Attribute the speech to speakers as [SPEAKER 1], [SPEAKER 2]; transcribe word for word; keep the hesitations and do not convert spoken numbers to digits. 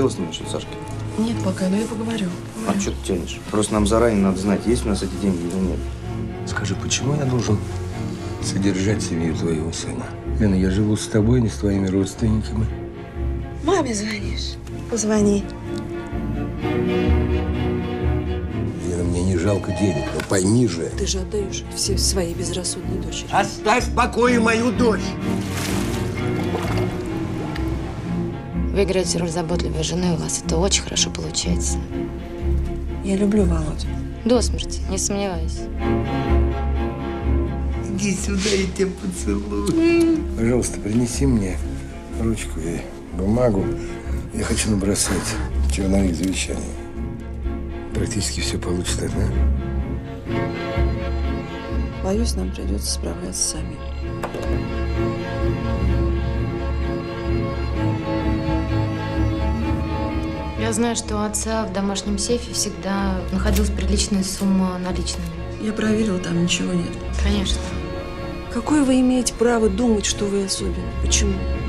[SPEAKER 1] говорила с ним насчет Сашки?
[SPEAKER 2] Нет пока, но я поговорю.
[SPEAKER 1] А что ты тянешь? Просто нам заранее надо знать, есть у нас эти деньги или нет.
[SPEAKER 3] Скажи, почему я должен содержать семью твоего сына? Лена, я живу с тобой, не с твоими родственниками.
[SPEAKER 2] Маме звонишь? Позвони.
[SPEAKER 3] Лена, мне не жалко денег, но пойми же.
[SPEAKER 2] Ты же отдаешь все своей безрассудной дочери.
[SPEAKER 3] Оставь в покое мою дочь!
[SPEAKER 4] Вы играете роль заботливой жены, у вас это очень хорошо получается.
[SPEAKER 2] Я люблю Володю.
[SPEAKER 4] До смерти, не сомневайся.
[SPEAKER 3] Иди сюда, я тебя поцелую. Пожалуйста, принеси мне ручку и бумагу. Я хочу набросать черновик завещания. Практически все получится, да?
[SPEAKER 2] Боюсь, нам придется справляться сами.
[SPEAKER 4] Я знаю, что у отца в домашнем сейфе всегда находилась приличная сумма наличными.
[SPEAKER 2] Я проверила, там ничего нет.
[SPEAKER 4] Конечно.
[SPEAKER 2] Какое вы имеете право думать, что вы особенный? Почему?